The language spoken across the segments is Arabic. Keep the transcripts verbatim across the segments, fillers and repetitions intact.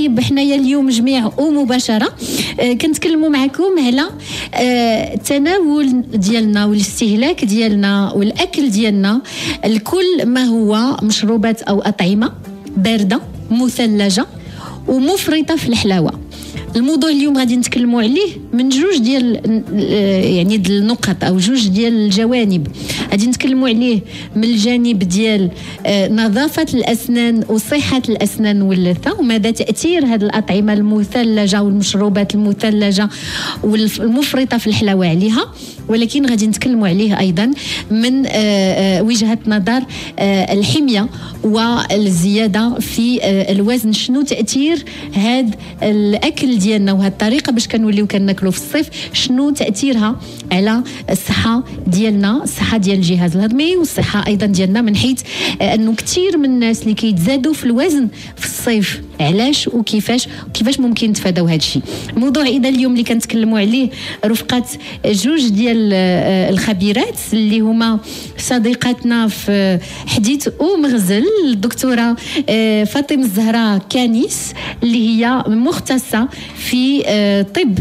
الجوانب حنايا اليوم جميع ومباشره آه كنتكلموا معكم على آه التناول ديالنا والاستهلاك ديالنا والاكل ديالنا لكل ما هو مشروبات او اطعمه بارده مثلجه ومفرطه في الحلاوه. الموضوع اليوم غادي نتكلموا عليه من جوج ديال يعني ديال النقط او جوج ديال الجوانب. غادي نتكلموا عليه من الجانب ديال نظافه الاسنان وصحه الاسنان واللثه ومدى تاثير هذه الاطعمه المثلجه والمشروبات المثلجه والمفرطه في الحلاوه عليها، ولكن غادي نتكلموا عليه ايضا من وجهه نظر الحميه والزياده في الوزن. شنو تاثير هذا الاكل ديالنا وهذه الطريقه باش كنوليو كناكلوا في الصيف، شنو تاثيرها على الصحه ديالنا، الصحه ديال الجهاز الهضمي والصحه ايضا ديالنا، من حيث انه كثير من الناس اللي كيتزادوا في الوزن في الصيف علاش وكيفاش وكيفاش ممكن نتفاداو هذا الشيء. الموضوع اذا اليوم اللي كنتكلموا عليه رفقه جوج ديال الخبيرات اللي هما صديقاتنا في حديث ومغزل، الدكتوره فاطمه الزهراء كانيس اللي هي مختصه في طب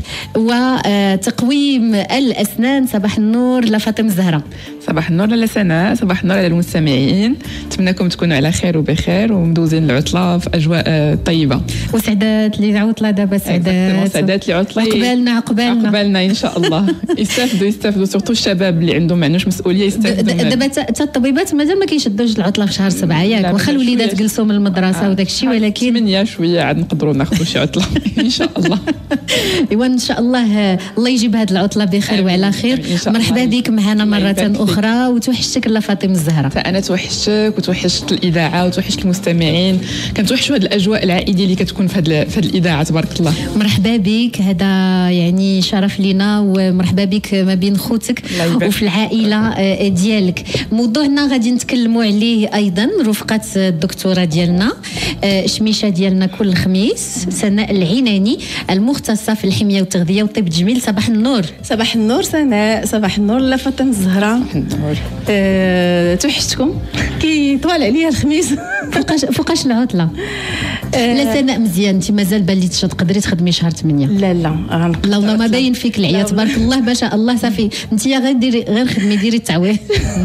وتقويم الاسنان. صباح النور لفاطمه الزهراء. صباح النور لاله سناء، صباح النور على المستمعين، نتمنىكم تكونوا على خير وبخير ومدوزين العطله في اجواء طيبه. وسعدات لي عطله دابا، سعدات سعدات لي عطله عقبالنا عقبالنا عقبالنا ان شاء الله. يستافدوا يستافدوا سورتو الشباب اللي عندهم معنوش مسؤوليه يستافدوا. دابا حتى الطبيبات مازال ما كيشدوش العطله في شهر سبعة ياك، واخا الوليدات جلسوا من المدرسه آه. وداك الشيء، ولكن ثمانية شويه عاد نقدروا ناخذوا شي عطله ان شاء الله. ايوا ان شاء الله الله يجيب هذه العطله بخير وعلى خير. مرحبا بك معنا مره اخرى، وتوحشتك لا فاطمه الزهراء. انا توحشتك وتوحشت الاذاعه وتوحشت المستمعين، كنتوحشوا هذه الاجواء العائديه اللي كتكون في هذه في هذه الاذاعه. تبارك الله. مرحبا بك، هذا يعني شرف لينا، ومرحبا بك ما بين خوتك وفي العائله ديالك. موضوعنا غادي نتكلموا عليه ايضا رفقه الدكتوره ديالنا شميشه ديالنا كل خميس، سناء العناني المختصه في الحميه والتغذيه والطب التجميل. صباح النور. صباح النور سناء. صباح النور لا فاطمه الزهراء. صباح النور. أه، توحشتكم، كي طوال عليا الخميس. فوقاش فوقاش العطله؟ أه لا سناء مزيان، انت مازال بالي تقدري تخدمي شهر ثمانية. لا لا غنقدر. لا والله ما باين فيك العيا، تبارك الله ما شاء الله. صافي انت غير ديري غير خدمي ديري التعويض.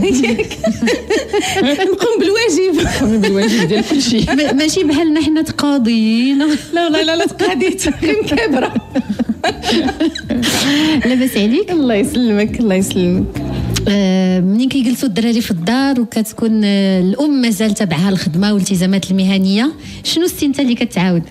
نقوم بالواجب نقوم بالواجب ديال كل شيء، ماشي بحالنا حنا تقاضيين. لا والله لا لا تقاضيت كابره. لاباس عليك؟ الله يسلمك الله يسلمك. آه منين كيجلسوا الدراري في الدار وكتكون آه الام مازال تبعها الخدمه والالتزامات المهنيه، شنو السي انت اللي كتعاود؟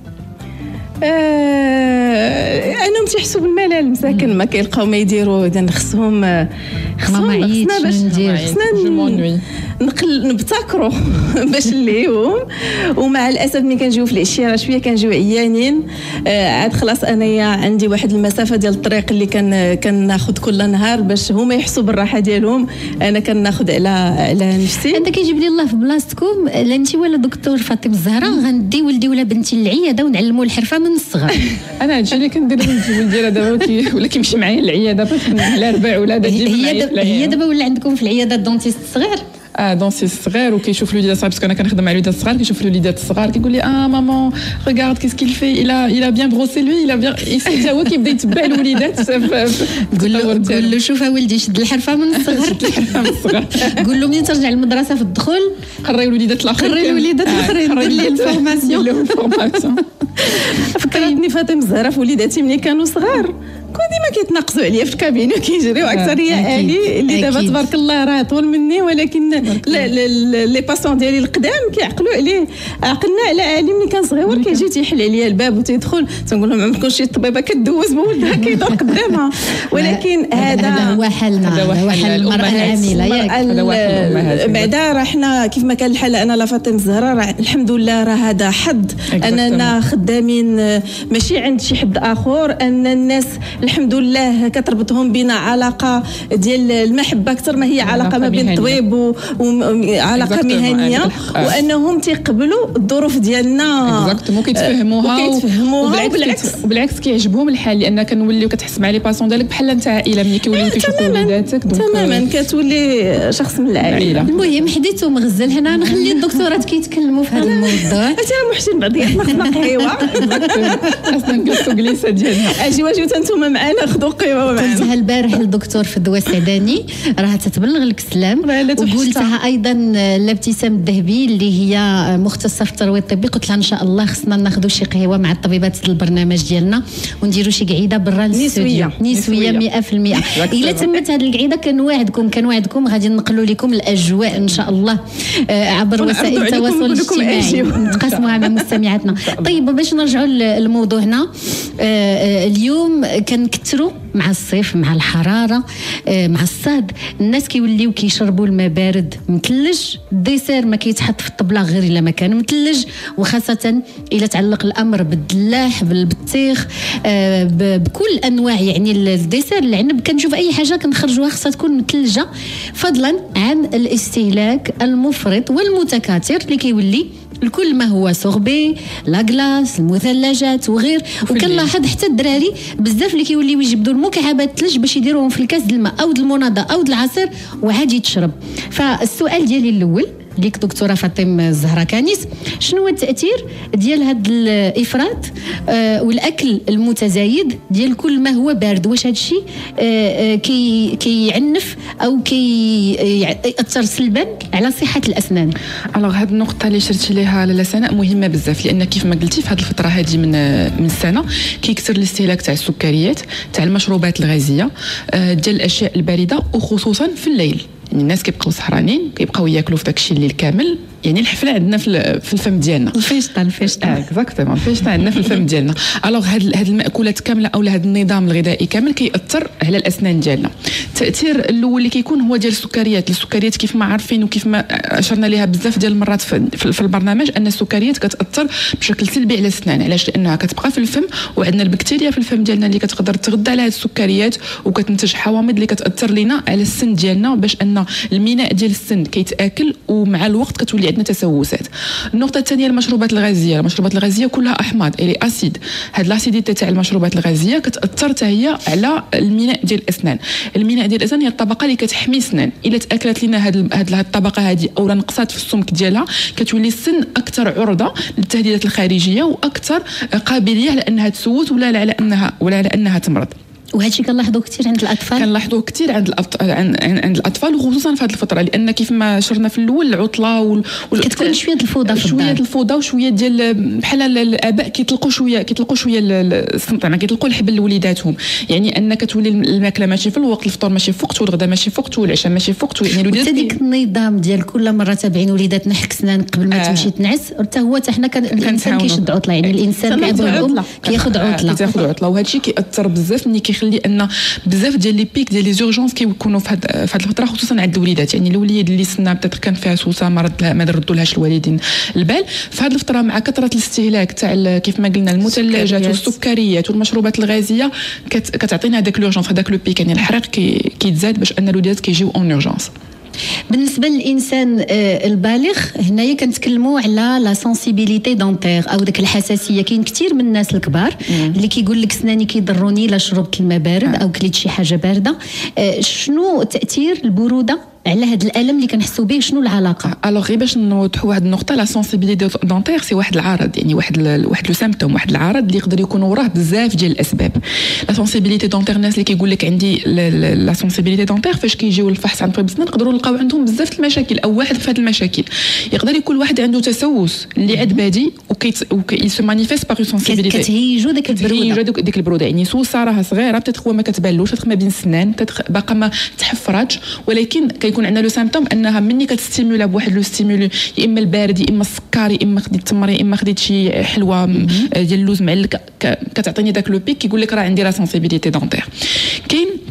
آه انهم تيحسوا بالملل مساكن، ما كيلقاو ما يديروا، اذا خصهم خصهم خصنا باش ندير خصنا نقل نبتكروا باش نلهيهم. ومع الاسف ملي كنجيو في العشيه راه شويه كنجيو عيانين. آه عاد خلاص انايا عندي واحد المسافه ديال الطريق اللي كان كناخذ كل نهار باش هما يحسوا بالراحه ديالهم، انا كناخذ على على نفسي. انت كيجيب لي الله في بلاصتكم، لا انت ولا دكتور فاطمه الزهراء غندي ولدي ولا بنتي للعياده ونعلموا الحرفه من الصغر. انا هادشي اللي كندير ولدي راه دابا ولا كيمشي معايا للعياده باش الاربع ولا هي دابا ولا عندكم في العياده الدونتيست الصغير؟ اه دونسيست صغير وكيشوف الوليدات الصغار، باسكو انا كنخدم مع الوليدات الصغار، كيشوف الوليدات الصغار كيقول لي اه مامان ريغارد كيس كيل في الا الا بيان بروسي لوي الا بيان حتى هو كيبدا يتبع الوليدات. قول له قول له شوف ولدي شد الحرفه من الصغر، شد الحرفه من الصغر. قول له منين ترجع للمدرسه في الدخول قري الوليدات الاخرين، قري الوليدات الاخرين، دير لي الفورماسيون دير لهم الفورماسيون. فكرتني فاطمه الزهراء في وليداتي ملي كانوا صغار، كون ديما كيتناقصوا عليا في الكابينه وكيجريو اكثريه علي اللي دابا تبارك الله راه طول مني، ولكن لي باسون ديالي القدام كيعقلوا عليه. عقلنا على علي ملي كان صغير كيجي تيحل عليا الباب وتيدخل، تنقول لهم ما عندكمش شي طبيبه كدوز بولدها كيدور قدامها. ولكن هذا هو حالنا، هذا هو حال المراه العامله ياك. بعدا راه حنا كيف ما كان الحال انا لا فاطمه الزهراء راه الحمد لله راه هذا حظ اننا خدامين ماشي عند شي حد اخر، ان الناس الحمد الحمد لله كتربطهم بين علاقه ديال المحبه اكثر ما هي علاقه ما بين الطبيب وعلاقه مهنيه، وانهم تيقبلوا الظروف ديالنا اكزاكتومون كيتفهموها وكيتفهموها وبالعكس وبالعكس كيعجبهم الحال، لان كنوليو كتحس مع لي باسون ديالك بحال انت عائله ملي كيوليو كيشوفوا وليداتك تماما كتولي شخص من العائله. المهم حديتو مغزل هنا نخلي الدكتورات كيتكلموا في هذا الموضوع. انت محسن بعضياتنا خدنا قهوه اصلا نجلسوا جلسه ديالنا اجي واجيو نتوما معانا خذوا قهوه معانا. قلتها البارح للدكتور في الدواء السعداني راه تتبلغ لك السلام، وقلتها ايضا لابتسام الذهبي اللي هي مختصه في الترويض الطبي، قلت لها ان شاء الله خصنا ناخذوا شي قهوه مع الطبيبات البرنامج ديالنا ونديروا شي قعيده برا نسويه نسويه مئة بالمئة. الا تمت هذه القعيده كنواعدكم كنواعدكم غادي ننقلوا لكم الاجواء ان شاء الله عبر وسائل التواصل الاجتماعي نتقاسموها مع مستمعاتنا. طيب باش نرجعوا لموضوعنا اليوم، كنكثروا مع الصيف مع الحراره مع الصهد الناس كيوليو كيشربوا الماء بارد مثلج، الديسير ما كيتحط في الطبله غير الا ما كان مثلج، وخاصه الا تعلق الامر بالدلاح بالبطيخ بكل انواع يعني الديسير العنب، كنشوف اي حاجه كنخرجوها خصها تكون مثلجه، فضلا عن الاستهلاك المفرط والمتكاثر اللي كيولي الكل ما هو سوربي لا كلاص المثلجات وغير. وكنلاحظ حتى الدراري بزاف اللي كيوليو يجبدوا المكعبات الثلج باش يديروهم في الكاس ديال الماء او د المناضه او د العصير وعادي تشرب. فالسؤال ديالي الاول ليك دكتوره فاطمه الزهراء كانيس، شنو هو التاثير ديال هذا الافراط آه والاكل المتزايد ديال كل ما هو بارد؟ واش هذا الشيء آه كي كيعنف او كيأثر سلبا على صحه الاسنان؟ الوغ هذه النقطه اللي شرتي ليها لاله سناء مهمه بزاف، لان كيف ما قلتي في هذه الفتره هذه من من السنه كيكثر الاستهلاك تاع السكريات تاع المشروبات الغازيه آه ديال الاشياء البارده، وخصوصا في الليل. يعني الناس كيبقاو سهرانين كيبقاو ياكلوا في داكشي الليل كامل، يعني الحفله عندنا في في الفم ديالنا الفيشطه الفيشطه اكزاكتومون الفيشطه عندنا في الفم ديالنا. الوغ هاد هاد المأكولات كامله او هذا النظام الغذائي كامل كيأثر على الاسنان ديالنا. التاثير الاول اللي كيكون هو ديال السكريات. السكريات كيف ما عارفين وكيف ما اشرنا ليها بزاف ديال المرات في, في البرنامج ان السكريات كتاثر بشكل سلبي على الاسنان. علاش؟ لانها كتبقى في الفم، وعندنا البكتيريا في الفم ديالنا اللي كتقدر تغذى على هاد السكريات وكتنتج حوامض اللي كتاثر لينا على السن ديالنا، باش ان الميناء ديال السن كيتاكل ومع الوقت كتولي عندنا تسوسات. النقطه الثانيه المشروبات الغازيه. المشروبات الغازيه كلها احماض الي اسيد. هاد الاسيديتي تاع المشروبات الغازيه كتاثر حتى هي على الميناء ديال الاسنان. الميناء ديال الاسنان هي الطبقه اللي كتحمي السنان. الا تاكلت لنا هاد هاد الطبقه هذه او نقصات في السمك ديالها كتولي السن اكثر عرضه للتهديدات الخارجيه واكثر قابليه لانها تسوس ولا على انها ولا على انها تمرض. وهذا الشيء كنلاحظوه كثير عند الاطفال كنلاحظوه كثير عند الأطفال عند الاطفال وخصوصا في هذه الفتره، لان كيف ما شرنا في الاول العطله وال... وال... كتكون شويه الفوضى في شويه الفوضى وشويه ديال بحال الاباء كيطلقوا شويه كيطلقوا شويه الصمت، ما كيطلقوا الحبل لوليداتهم. يعني ان كتولي الماكله ماشي في الوقت، الفطور ماشي في وقته، والغداء ماشي في وقته، والعشاء ماشي في وقته. يعني الوليدات ديك النظام ديال كل مره تابعين وليداتنا حك سنان قبل ما آه. تمشي تنعس، حتى هو حتى حنا كان الانسان كيشد عطله. يعني الانسان كياخذ كياخذ عطله كياخذ عطله وهذا الشيء كيأثر بزاف ملي كيخلي ان بزاف ديال لي بيك ديال لي زورجونس كيكونوا في هذه في هذه الفتره، خصوصا عند الوليدات. يعني الوليد اللي سنه بدات كان فيها سوسه ما رد ما ردوا لهاش الوالدين البال في هذه الفتره، مع كثره الاستهلاك تاع كيف ما قلنا المثلجات والسكريات والمشروبات الغازيه كتعطينا هذاك لورجونس هذاك لو بيك. يعني الحريق كيتزاد باش ان الوليدات كيجيو اون اورجونس. بالنسبه للانسان البالغ هنايا كنتكلموا على لا سنسيبيليتي دونتير او داك الحساسيه. كاين كثير من الناس الكبار مم. اللي كيقول لك سناني كيضروني لا شربت الماء بارد او كليت شي حاجه بارده. شنو تاثير البروده على هذا الالم اللي كنحسوا به؟ شنو العلاقه؟ الوغ غير باش نوضحوا واحد النقطه، لا سونسيبيليتي دونتير سي واحد العرض، يعني واحد ال... واحد لو سيمبتوم، واحد العرض اللي يقدر يكون وراه بزاف ديال الاسباب. لا سونسيبيليتي دونتير الناس اللي كيقول لك عندي لا سونسيبيليتي دونتير فاش كيجيو الفحص عند طبيب الاسنان نقدروا نلقاو عندهم بزاف المشاكل او واحد في هذه المشاكل. يقدر يكون واحد عنده تسوس اللي عاد بادي وكي وكي سو مانيفيست باغ سونسيبيليتي كتهيجو داك البروده ديك البروده. يعني سوسه راها صغيره بتاتخ هو ما كتبانلوش، تدخل ما بين السنان باقا ما تحفراتش، ولكن كيكون عندنا لو سيمبتوم انها مني كتستيمولا بواحد لو ستيمولي، يا اما البارد يا اما السكر يا اما خديت التمر يا اما خديت شي حلوه ديال اللوز معلك، كتعطيني داك لو بيك كيقول لك راه عندي لا سونسيبيليتي دونتير. كاين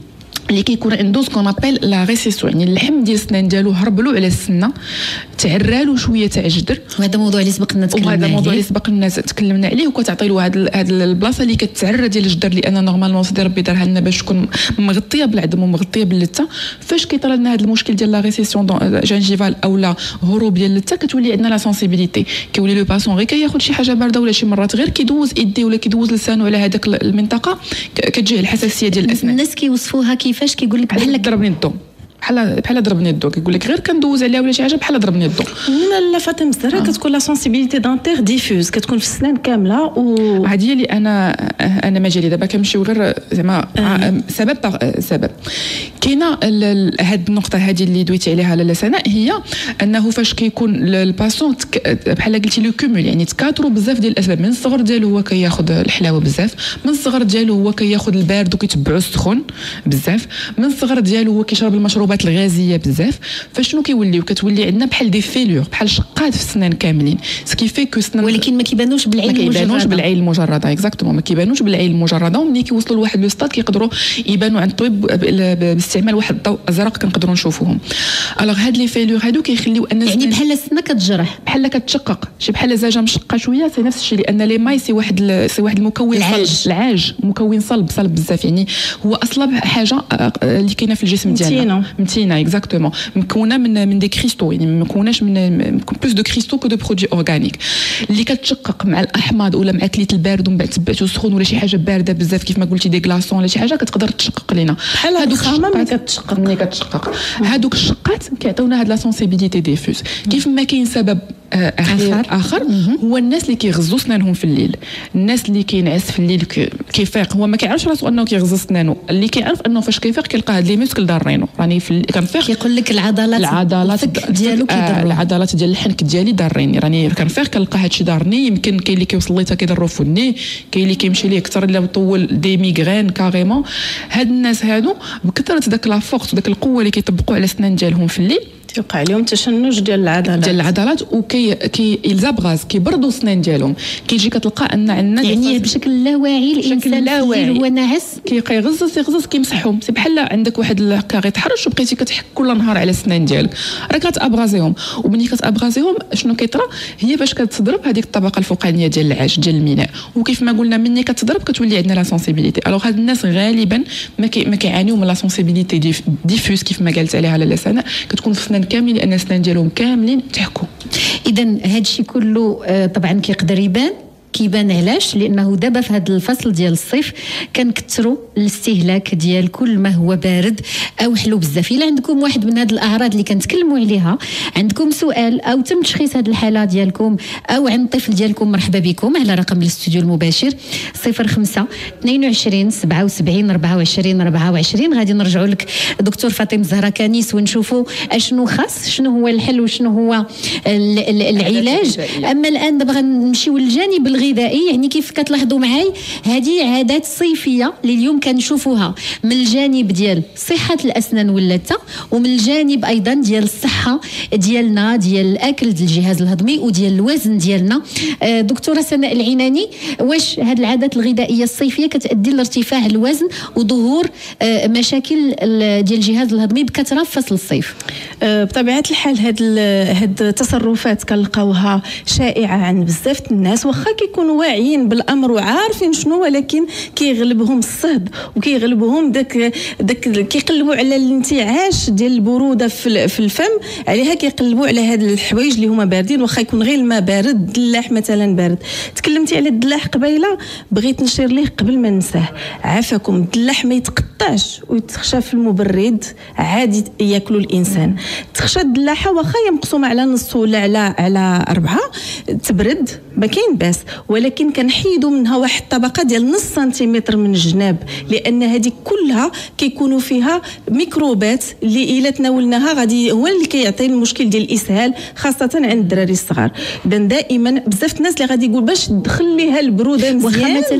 اللي كيكون عنده سكون ابل لا ريسيسيون، يعني اللحم ديال السنان ديالو هرب له على السنه، تعرالو شويه تاع جدر. وهذا موضوع اللي سبق لنا تكلمنا عليه، وهذا موضوع اللي سبق لنا تكلمنا عليه، وكتعطي له هاد هاد البلاصه اللي كتعرى ديال الجدر، لان نورمالمون سيدي ربي دارها لنا باش تكون مغطيه بالعظم ومغطيه باللثه. فاش كيطرى لنا هذا المشكل ديال لا ريسيسيون جانجيفال او لا هروب ديال اللثه، كتولي عندنا لا سونسيبيليتي، كيولي لو باسون غير كياخذ شي حاجه بارده ولا شي مرات غير كيدوز يديه ولا كيدوز لسانه على هذاك المنطقه، كتجيه الحساسيه ديال الاسنان. الناس كيوصفوها كيفاش؟ كيقول لك بحال ضربني الضو، بحال بحال ضربني الضو، كيقول لك غير كندوز عليها ولا شي حاجه بحال ضربني الضو. لا لا فاطمه الزهراء، كتكون لا سونسيبيليتي دانتير ديفوز، كتكون في السنان كامله. و هذه هي اللي انا انا مجالي دابا كنمشيو غير زعما آه. سبب سبب كاينه هذه النقطه هذه اللي دويتي عليها لاله سناء، هي انه فاش كيكون الباسون بحال قلتي لو كومول، يعني تكاثروا بزاف ديال الاسباب. من الصغر ديالو هو كياخذ الحلاوه بزاف، من الصغر ديالو هو كياخذ البارد وكيتبعو السخون بزاف، من الصغر ديالو هو كيشرب المشروبات الغازيه بزاف. فشنو كيوليو؟ كتولي عندنا بحال دي فيلور، بحال شقات في السنان كاملين، سكي في كو سنان، ولكن ما كيبانوش بالعين المجرده. ما كيبانوش بالعين المجرده اكزاكتومون، ما كيبانوش بالعين المجرده. وملي كيوصلوا لواحد لو ستاد كيقدروا يبانوا عند الطبيب باستعمال واحد الضوء ازرق كنقدروا نشوفوهم. الوغ هاد لي فيلور هادو كيخليو ان يعني بحال السنه كتجرح، بحال كتشقق، شي بحال زاجه مشقه شويه، سي نفس الشيء، لان لي ماي سي واحد سي واحد المكون العاج. العاج مكون صلب صلب بزاف، يعني هو اصلب حاجه اللي كاينه في الجسم ديالنا، متينه اكزاكتومون، مكونه من من دي كريستو، يعني ما مكوناش من بلوس دو كريستو كو دو برودوي اورغانيك اللي كتشقق مع الاحماض ولا مع كليت البارد ومن بعد تبعتو سخون ولا شي حاجه بارده بزاف كيف ما قلتي دي كلاصون ولا شي حاجه كتقدر تشقق لينا. بحال هادوك الشقات ملي كتشقق ملي كتشقق هادوك الشقات كيعطيونا هاد لا سونسيبيليتي ديفوز. كيف ما كاين سبب اخر اخر هو الناس اللي كيغزوا سنانهم في الليل، الناس اللي كينعس في الليل كيفيق، هو ما كيعرفش راسو انه كيغزا سنانه، اللي كيعرف انه فاش كيفيق كيلقى هاد لي موسكل دارينو، راني في كنفيق كيقول لك العضلات العضلات ديالو كيضروا، العضلات ديال الحنك ديالي داريني، راني كنفيق كنلقى هادشي دارني. يمكن كاين اللي كيوصل ليه حتى كيضرو في الني، كاين اللي كيمشي ليه اكثر الا طول دي ميغرين كاريمون. هاد الناس هادو بكثره داك لا فورس وداك القوه اللي كيطبقوا على السنان ديالهم في الليل تيوقع عليهم تشنج ديال العضلات ديال العضلات وكي كي الزابغاز كيبردوا السنان ديالهم. كيجي كتلقى ان عندنا يعني بشكل لا واعي الانسان هو ناعس كيغزز يغزز كيمسحهم، سي بحال عندك واحد الكاري تحرش وبقيتي كتحك كل نهار على السنان ديالك راه كتابغازيهم. وملي كتابغازيهم شنو كيطرى؟ هي باش كتضرب هذيك الطبقه الفوقانيه ديال العاج ديال الميناء، وكيف ما قلنا ملي كتضرب كتولي عندنا لا سونسيبيليتي. الوغ هاد الناس غالبا ما كي ما كيعانيو من لا سونسيبيليتي ديفوز كيف ما قالت عليها لاله سناء، كتكون في السنان كاملين لان السنان ديالهم كاملين تحكوا. اذا هادشي كله طبعا كيقدر يبان كيبان علاش؟ لانه دابا في هذا الفصل ديال الصيف كنكثروا الاستهلاك ديال كل ما هو بارد او حلو بزاف. الا عندكم واحد من هذه الاعراض اللي كنتكلموا عليها، عندكم سؤال او تم تشخيص هذه الحاله ديالكم او عند الطفل ديالكم، مرحبا بكم على رقم الاستوديو المباشر صفر خمسة اثنين وعشرين سبعة وسبعين أربعة وعشرين أربعة وعشرين. غادي نرجعوا لك دكتور فاطمه الزهراء كنيس ونشوفوا اشنو خاص، شنو هو الحل وشنو هو العلاج. اما الان دابا غنمشيو للجانب الغذائي، يعني كيف كتلاحظوا معاي هذه عادات صيفيه اللي اليوم كنشوفوها من الجانب ديال صحه الاسنان واللثه، ومن الجانب ايضا ديال الصحه ديالنا ديال الاكل ديال الجهاز الهضمي وديال الوزن ديالنا. دكتوره سناء العناني، واش هذه العادات الغذائيه الصيفيه كتؤدي لارتفاع الوزن وظهور مشاكل ديال الجهاز الهضمي بكثره في فصل الصيف؟ بطبيعه الحال هاد هاد التصرفات كنلقاوها شائعه عند بزاف الناس، واخا كيكونوا واعيين بالامر وعارفين شنو، ولكن كيغلبهم الصهد وكيغلبهم داك داك كيقلبوا على الانتعاش ديال البروده في, في الفم، عليها كيقلبوا على هاد الحوايج اللي هما باردين، واخا يكون غير الماء بارد، الدلاح مثلا بارد. تكلمتي على الدلاح قبيله، بغيت نشير ليه قبل ما ننساه، عافاكم الدلاح ما يتقطعش ويتخشى في المبرد، عادي ياكلوا الانسان. تخشى الدلاحه واخا ينقصوا على نص ولا على على أربعة تبرد ما كاين باس، ولكن كنحيدوا منها واحد الطبقه ديال نص سنتيمتر من الجناب، لان هذه كلها كيكونوا فيها ميكروبات اللي الا تناولناها غادي هو اللي كيعطي المشكل ديال الاسهال، خاصه عند الدراري الصغار. اذا دائما بزاف الناس اللي غادي يقول باش تدخل ليها البروده مزيان، واخا مثلا الا قطع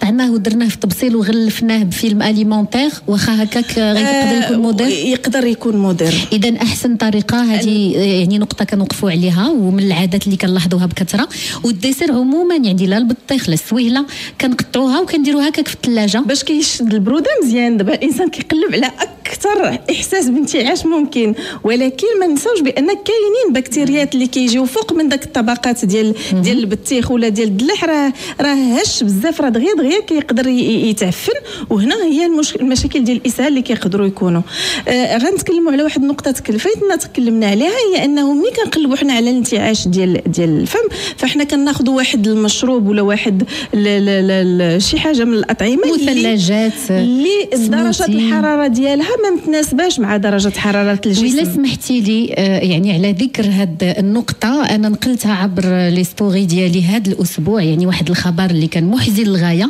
قطعناه ودرناه في طبسيل وغلفناه بفيلم اليمونتير واخا هكاك يقدر يكون مودير؟ يقدر يكون مودير. اذا احسن طريقه هذه يعني نقطه كنوقفوا عليها ومن العادات اللي كنلاحظوها بكثره. والديسير عموما يعني لا البطيخ لا السويهله كنقطعوها وكنديروها هكاك في الثلاجه باش كيشد البروده مزيان. دابا الانسان كيقلب على اكثر احساس بانتعاش ممكن، ولكن ما نساوش بان كاينين بكتيريات اللي كيجيو فوق من داك الطبقات ديال ديال البطيخ ولا ديال الدلاح، راه راه هش بزاف، راه دغيا دغيا كيقدر يتعفن، وهنا هي المشاكل ديال الاسهال اللي كيقدروا يكونوا. آه غنتكلموا على واحد النقطه تكلفيتنا تكلمنا عليها، هي انه ملي كنقلبوا حنا على الانتعاش ديال ديال الفم فاحنا كناخذوا واحد المشروب ولا واحد شي حاجه من الاطعمه مثلجات اللي درجه الحراره ديالها ما متناسباش مع درجه حراره الجسم. وإلا سمحتي لي يعني على ذكر هاد النقطه، انا نقلتها عبر لي ستوري ديالي هذا الاسبوع، يعني واحد الخبر اللي كان محزن للغايه.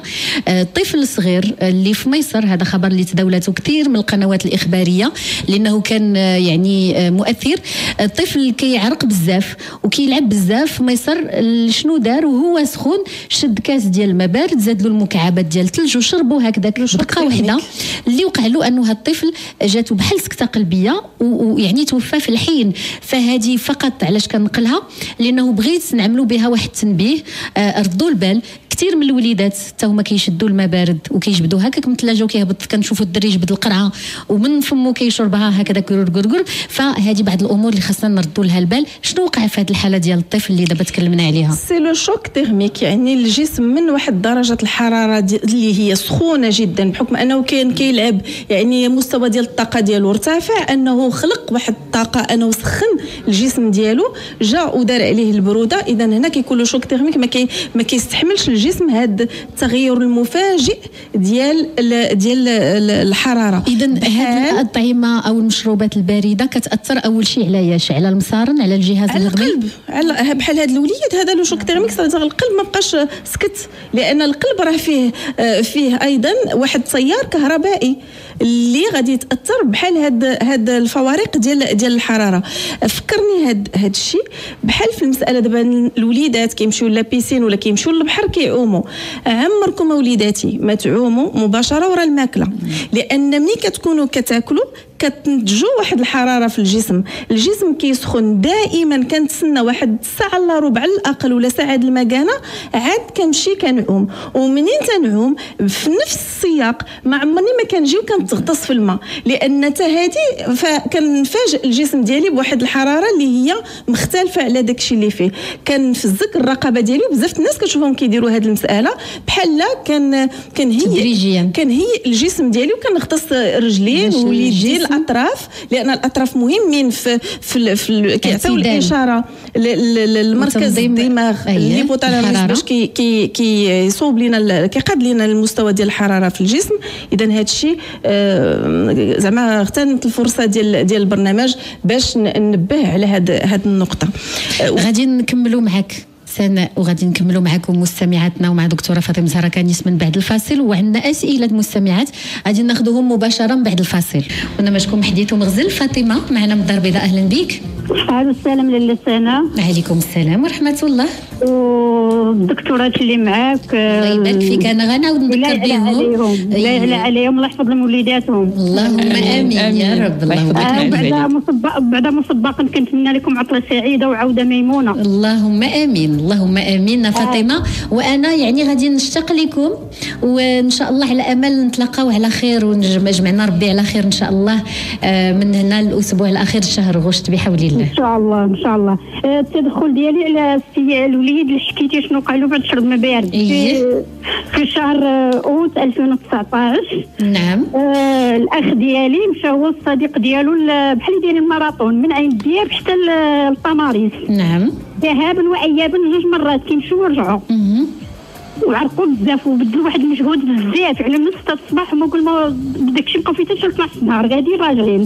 طفل صغير اللي في مصر، هذا خبر اللي تداولته كثير من القنوات الاخباريه لانه كان يعني مؤثر. الطفل كيعرق بزاف وكيلعب بزاف في مصر، شنو دار وهو سخون؟ شد كاس ديال الماء بارد، زاد له المكعبات ديال الثلج وشربوا هكذاك دقه واحده. اللي وقع له انه هذا الطفل جاته بحال سكته قلبيه ويعني توفى في الحين. فهذه فقط علاش كنقلها لانه بغيت نعملوا بها واحد التنبيه. آه ردوا البال، كثير من الوليدات حتى هما كيشدوا الماء بارد وكيجبدوا هكاك من الثلاجه وكيهبط، كنشوفوا الدري يجبد القرعه ومن فمه كيشربها هكذا كركركر. فهذه بعض الامور اللي خاصنا نردوا لها البال. شنو وقع في هذه الحاله ديال الطفل اللي دابا تكلمنا عليها؟ سي لو شوك تيرميك، يعني الجسم من واحد درجه الحراره اللي هي سخونه جدا بحكم انه كان كيلعب، يعني مستوى ديال الطاقه ديالو ارتفع، انه خلق واحد الطاقه انه سخن الجسم ديالو، جا ودار عليه البروده. اذا هنا كيكون له شوك تيرميك، ما كي ما كيستحملش الجسم هذا التغير المفاجئ ديال ديال الحراره. اذا هذه الاطعمه او المشروبات البارده كتاثر اول شيء على ياش؟ على المصارن، على الجهاز على القلب، على بحال هذا الوليد هذا لو شوك تيرميك صار القلب ما بقاش سكت، لان القلب راه فيه فيه ايضا واحد تيار كهربائي اللي غادي يتاثر بحال هاد هاد الفوارق ديال ديال الحراره. فكرني هاد هاد الشيء بحال في المساله دابا الوليدات كيمشيو لابيسين ولا كيمشيو للبحر كيعوموا. عمركم وليداتي ما تعوموا مباشره ورا الماكله، لان ملي كتكونوا كتاكلوا كتنتجوا واحد الحراره في الجسم، الجسم كيسخن دائما. كنتسنى واحد ساعه الا ربع على الاقل ولا ساعه المكانه عاد كنمشي كنعوم. ومنين تنعوم في نفس السياق ما عمرني ما كنجيو كنتغطس في الماء، لان حتى هذه فكنفاجئ الجسم ديالي بواحد الحراره اللي هي مختلفه على داكشي اللي فيه. كنفزك الرقبه ديالي، وبزاف الناس كتشوفهم كيديروا هذه المساله بحال كان كان هي تدريجيا كان هي الجسم ديالي، وكنغطس رجلين واليدين الاطراف، لان الاطراف مهمين في في, في كيعطيو الاشاره للمركز الدماغ الهيبوثالاموس باش كي كي كيصوب لنا كيقاد لنا المستوى ديال الحراره في الجسم. اذا هذا الشيء آه زعما اغتنمت الفرصه ديال ديال البرنامج باش ننبه على هذه هذه النقطه. آه غادي نكملوا معك سناء، وغادي نكملوا معكم مستمعاتنا ومع دكتوره فاطمه زهره كانيس من بعد الفاصل، وعندنا اسئله مستمعات غادي ناخذوهم مباشره بعد الفاصل. برنامجكم حديث ومغزل. فاطمه معنا من الدار البيضاء، اهلا بك. وعليكم السلام لاله سناء. وعليكم السلام ورحمه الله. والدكتوره اللي معاك الله يبارك فيك، انا غنعاود نذكر بهم. لا يعلى عليهم، الله يحفظ لهم وليداتهم. اللهم امين يا رب. الله يبارك فيك. بعد مسبقا بعد مسبقا كنتمنى لكم عطله سعيده وعوده ميمونه. اللهم امين اللهم امين فاطمه. آه. وانا يعني غادي نشتاق لكم، وان شاء الله على امل نتلاقاو على خير ونجمعنا ربي على خير ان شاء الله من هنا الاسبوع الاخير الشهر غشت بحول الله. ان شاء الله ان شاء الله. التدخل ديالي على الوليد اللي حكيتي شنو وقع له بعد شرب ما بارد إيه؟ في, في شهر اوت ألفين وتسعطاش. نعم. آه الاخ ديالي مشى هو الصديق ديالو بحال ديال الماراطون من عين الدياب حتى الطماريس. نعم. ذهابا وايابا جوج مرات كيمشيو ويرجعوا. وعرقوا بزاف وبدلوا واحد المجهود بزاف على من ستة الصباح، وما قول ما داكشي بقاو فيه حتى اثنا عشر النهار غاديين راجعين.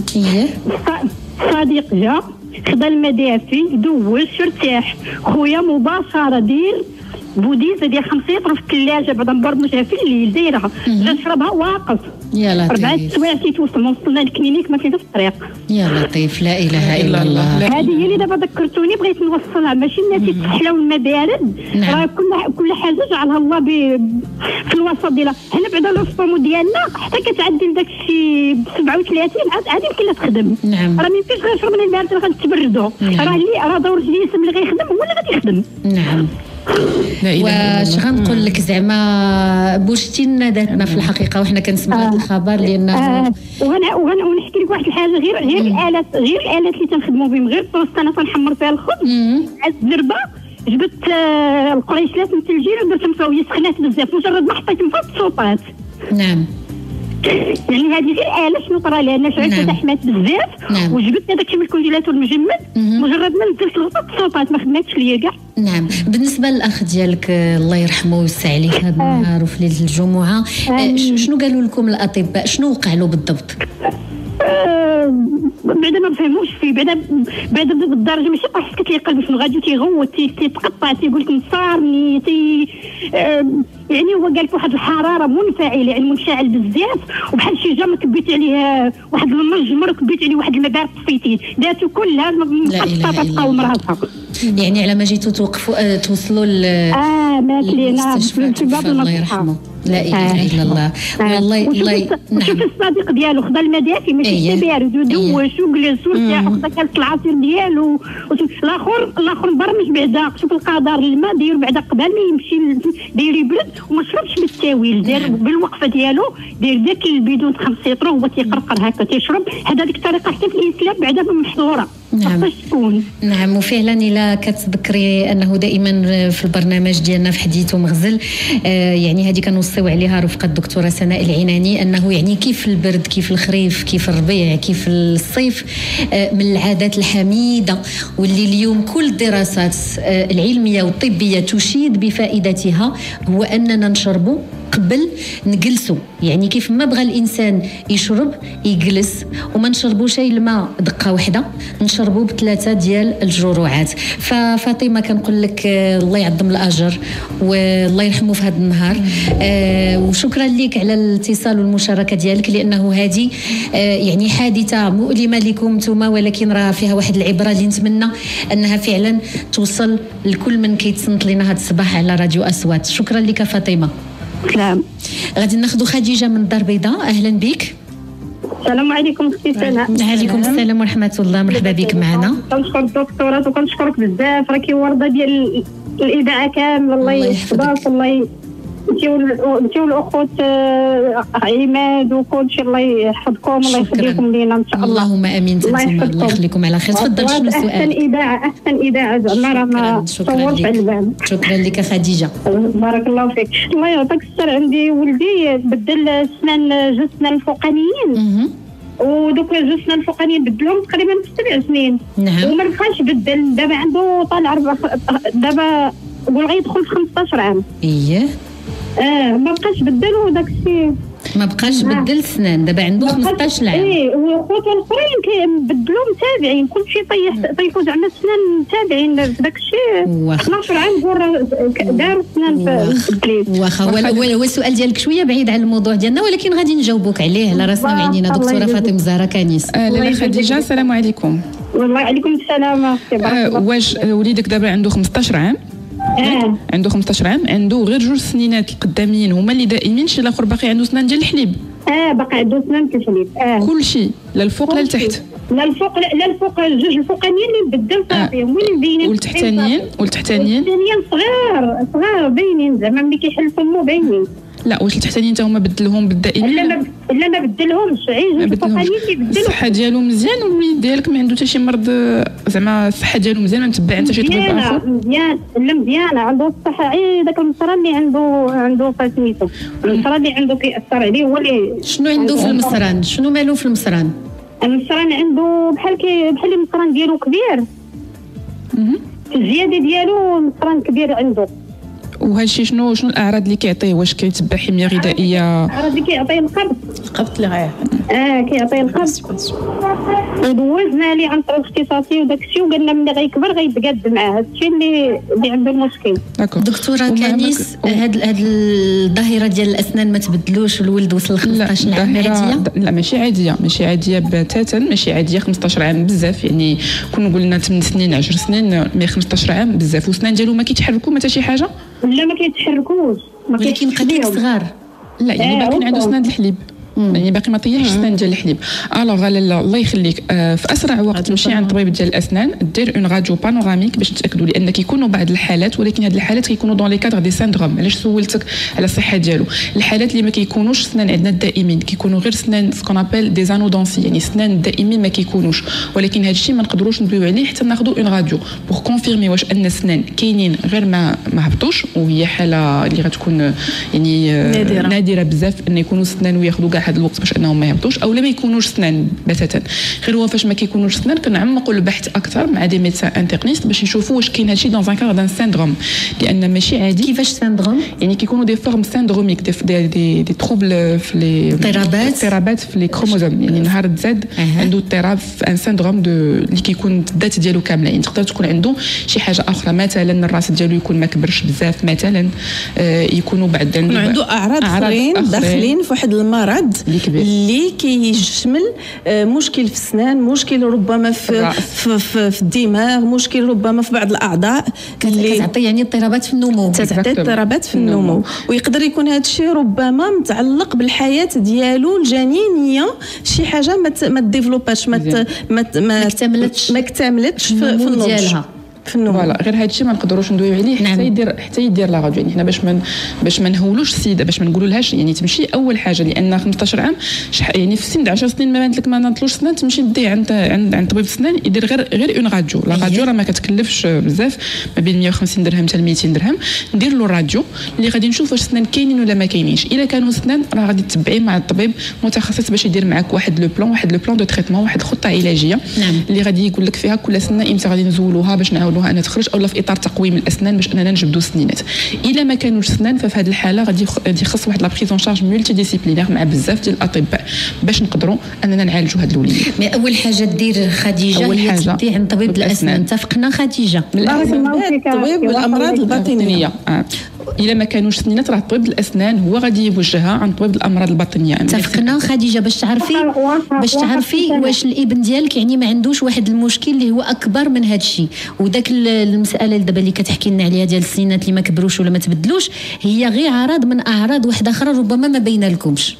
الصديق جا خدا الماء دافي دوز ارتاح. خويا مباشره دير بوديزه ديال خمسة لتر في الثلاجه بعد مبرمجها في الليل دايرها جا نشربها واقف يا لطيف اربع سوايع تيتوصل وصلنا للكلينيك ما كاين في الطريق. يا لطيف لا اله الا الله. هذه هي اللي دابا ذكرتوني بغيت نوصلها ماشي الناس يتسحلاو الماء بارد. راه كل كل حاجه جعلها الله في الوسط ديالها. حنا بعدا الاسطومو ديالنا حتى كتعدي لداك الشيء ب سبعة وثلاثين عاد عاد يمكن لا تخدم. نعم. راه ما يمكنش غير شربنا البارد غنتبردوا. راه اللي راه دور الجسم اللي غيخدم هو اللي غادي يخدم. نعم. واش غنقول لك زعما بوشتي لنا ذاتنا في الحقيقه وحنا كنسمعوا هذا الخبر لانه آه. وغنا وغنا ونحكي لك واحد الحاجه غير غير الالات غير الالات اللي تنخدموا بهم غير الطوسط انا تنحمر فيها الخبز عاد الزربه جبت آه القريشلات من الثلجين ودرت مفاويه سخنات بزاف مجرد ما حطيت فوق الصوطات. نعم. يعني هذه غير آلة شنو طرا لها انا شعرت تحمات بزاف. نعم. وجبت هذاك الشيء من الكونجيلاتور المجمد مجرد ما نزلت الغطاء الصوطات ما خدماتش ليا كاع. نعم. بالنسبه للاخ ديالك الله يرحمه ويوسع عليه هذا النهار وفي ليله الجمعه آه. شنو قالوا لكم الاطباء شنو وقع له بالضبط؟ آه بعدا ما فهموش فيه بعدا بعدا بالدرجه ماشي طاح كتلقى قلبي شنو غادي تيغوت تيتقطع تيقول لك نصارني تي آه يعني هو قال لك واحد الحراره منفعله يعني منشعل بزاف وبحال شي جا كبيت عليه واحد المجمر وكبيت عليه واحد الماء بارد طفيتيه داتو كلها مقطعه تقاوم راسها. يعني على ما جيتوا توقفوا توصلوا ل اه ماكلينا في باب الله يرحمه. لا اله الا الله. والله الله. نعم. شوف الصديق ديالو خدا الماء دافي ماشي بارد ودوش وجلس وارتاح وخدا كاس العصير ديالو. الاخر الاخر برمج بعدا شوف القدر الماء داير بعدا قبل ما يمشي داير يبرد وما شربش بالتاويل داير بالوقفه ديالو داير داك البيدون خمسة لتر وهو تيقرقر هكا تيشرب. هذا ديك الطريقه حتى في الاسلام بعدا محظوره. نعم. نعم. وفعلا الا كتذكري انه دائما في البرنامج ديالنا في حديث ومغزل آه يعني هذه كنوصيو عليها رفقه الدكتوره سناء العناني انه يعني كيف البرد كيف الخريف كيف الربيع كيف الصيف آه من العادات الحميده واللي اليوم كل الدراسات آه العلميه والطبيه تشيد بفائدتها هو اننا نشربوا قبل نجلسوا. يعني كيف ما بغى الانسان يشرب يجلس وما نشربوش الماء دقه واحده نشربوا بثلاثه ديال الجرعات. ففاطمه كنقول لك الله يعظم الاجر والله يرحمه في هذا النهار آه وشكرا لك على الاتصال والمشاركه ديالك لانه هذه آه يعني حادثه مؤلمه لكم نتوما ولكن راه فيها واحد العبره اللي نتمنى انها فعلا توصل لكل من كيتصنت لنا هذا الصباح على راديو اصوات. شكرا لك فاطمه. سلام. غادي ناخذ خديجه من الدار البيضاء. اهلا بك. السلام عليكم اختي سناء. وعليكم السلام ورحمه الله. مرحبا بك معنا. كنشكر الدكتورات وكنشكرك بزاف راكي ورده ديال الاذاعه كامل الله يحفظك الله انتي والاخوت عماد وكلشي الله يحفظكم الله يخليكم لينا ان شاء الله. اللهم امين. الله يخليكم على خير. تفضل شنو سؤالك؟ احسن اذاعه احسن اذاعه زعما راه ما صورش على البال. شكرا لك خديجه. بارك الله فيك. الله يعطيك السر. عندي ولدي بدل سنان جوج سنان الفوقانيين ودوك جوج سنان الفوقانيين بدلهم تقريبا في سبع سنين. نعم. وما بقاش بدل دابا عنده طالع دابا قول غيدخل في خمسطاش عام. اييه. اه ما بقاش بدلوا داك الشيء ما بقاش بدل سنان دابا عنده خمسطاش عام. ايه وخوته الاخرين كيبدلوا متابعين كلشي طيح طيحوا زعما سنان متابعين في داك الشيء اثناش عام داروا سنان في البليد. واخا هو السؤال ديالك شويه بعيد على الموضوع ديالنا ولكن غادي نجاوبوك عليه على راسنا وعينينا. دكتوره فاطمه الزهراء كانيس. آه لاله خديجه السلام عليكم. والله عليكم السلام. آه واش وليدك دابا عنده خمسطاش عام؟ آه. عنده خمسطاش عام عنده غير جوج سنينات القداميين هما اللي دائمين شي الاخر باقي عنده سنان ديال الحليب. اه باقي عنده سنان ديال الحليب. اه كلشي لا الفوق لا التحت. لا الفوق لا الفوق جوج الفوقانيين اللي بدل صافي هما اللي باينين. والتحتانيين والتحتانيين التحتانيين صغار صغار باينين زعما ملي كيحل فمو باينين. لا واش التحتانيين حتى هما بدلهم بالدائمين؟ لا ما لا ما بدلهمش عيج الفوقانيين اللي بدلوا. الصحه ديالو مزيان والوليد ديالك ما عنده حتى شي مرض زعما الصحه ديالو مزيان ما متبع حتى شي طبيب اخر؟ مزيان لا مزيانه عنده الصحه غير داك المصرى اللي عنده عنده فاسميتو المصرى اللي عنده كيأثر عليه هو اللي. شنو عنده في المصران؟ شنو مالو في المصران؟ المصران عنده بحال كي بحال المصران ديالو كبير. الزياده ديالو المصران كبير عنده. وهذا الشيء شنو شنو الاعراض اللي كيعطيه؟ واش كيتبع حميه غذائيه؟ الاعراض اللي كيعطيه القبض القبض اللي غايح اه كيعطيه القبض ودوزنا ليه عن طريق اختصاصي وداك الشيء وقالنا ملي غيكبر غيتقاد معاه. هذا الشيء اللي اللي عنده المشكل. دكتوره كنيس، هاد هاد الظاهره ديال الاسنان ما تبدلوش الولد وصل خمسطاش عام عاديه؟ لا ماشي عاديه، ماشي عاديه بتاتا، ماشي عاديه. خمسطاش عام بزاف، يعني كون قلنا ثمان سنين عشر سنين، مي خمسطاش عام بزاف. وسنان ديالو ما كيتحركوا حتى شي حاجه؟ لا ما كيتحركوش، ولكن قديك صغار. لا يعني باقيين عنده سنان الحليب، يعني باقي ما طيحش السنان ديال الحليب. الوغ الله يخليك، آه في اسرع وقت تمشي عند طبيب ديال الاسنان دير اون راديو بانوراميك باش نتاكدوا، لان كيكونوا بعض الحالات، ولكن هاد الحالات كيكونوا دون لي كادر دي سيندروم. علاش سولتك على الصحه ديالو؟ الحالات اللي ما كيكونوش سنان عندنا الدائمين، كيكونوا غير سنان سكون ابل دي زانودونسي، يعني سنان الدائمين ما كيكونوش، ولكن هذا الشيء ما نقدروش نبيو عليه حتى ناخذوا اون راديو بور كونفيرمي واش ان السنان كاينين غير ما ما هبطوش، وهي حاله اللي غتكون يعني نادره, نادرة بزاف ان يكونوا سنان وياخذوا كاع هذا الوقت باش انهم ما يهبطوش، او لا ما يكونوش سنان بتاتا. غير هو فاش ما كيكونوش سنان كنعمقوا البحث اكثر مع دي ميدسان انترنيست باش يشوفوا واش كاين هادشي دون ان كار دان سيندروم، لان ماشي عادي. كيفاش سيندروم؟ يعني كيكونوا دي فورم سيندروميك، دي دي دي تروبل في لي اضطرابات اضطرابات في لي كروموزوم، يعني نهار تزاد أه. عنده اضطراب في ان سيندروم دو اللي كيكون الذات ديالو كامله. يعني تقدر تكون عنده شي حاجه اخرى، مثلا الراس ديالو يكون ما كبرش بزاف، مثلا آه يكونوا بعد عنده عنده اعراض اخرين داخلين في واحد المرض اللي كيشمل مشكل في السنان، مشكل ربما في في, في, في الدماغ، مشكل ربما في بعض الاعضاء اللي كتعطي يعني اضطرابات في النمو، كتعطي اضطرابات في النمو. ويقدر يكون هذا الشيء ربما متعلق بالحياه ديالو الجنينيه، شي حاجه ما ما ديفلوباش ما ما ما اكتملتش ما اكتملتش في النمو ديالها. فوالا غير هذا الشيء ما نقدروش ندويو عليه حتى نعم. يدير حتى يدير لا راديو. يعني حنا باش من باش ما نهولوش السيده، باش ما نقولوا لهاش يعني تمشي اول حاجه، لان خمسطاش عام يعني في سن عشر سنين ما بانت لك ما نطلوش سنان، تمشي دي عند عند عند طبيب السنان يدير غير غير اون راديو. لا راديو راه ما كتكلفش بزاف، ما بين مية وخمسين درهم حتى ميتين درهم. ندير له راديو اللي غادي نشوف واش السنان كاينين ولا ما كاينينش. الا كانوا سنان راه غادي تتبعي مع الطبيب متخصص باش يدير معك واحد لو بلان، واحد لو بلان دو تريتمون، واحد خطه علاجيه نعم. اللي غادي يقول لك فيها كل سنه امتى غادي نزولوها باش نعاودوها انها تخرج، او في اطار تقويم الاسنان باش اننا نجبدوا السنينات. الا ما كانوش سنان ففي هذه الحاله غادي غادي يخص واحد لا بريزون شارج مولتي ديسيبلينير مع بزاف ديال الاطباء باش نقدروا اننا نعالجوا هاد الوليدات. مي اول حاجه دير خديجه أول هي حاجة تدي عند طبيب الاسنان. اتفقنا خديجه؟ الطبيب والامراض الباطنيه. آه. الا ما كانوش سنينات راه طبيب الاسنان هو غادي يوجهها عند طبيب الامراض الباطنيه. اتفقنا خديجه؟ باش تعرفي باش تعرفي واش الابن ديالك يعني ما عندوش واحد المشكل اللي هو اكبر من هذا الشيء. وداك المساله اللي دابا اللي كتحكي لنا عليها ديال السنينات اللي ما كبروش ولا ما تبدلوش، هي غير عرض من اعراض واحده اخرى ربما ما بينا لكمش.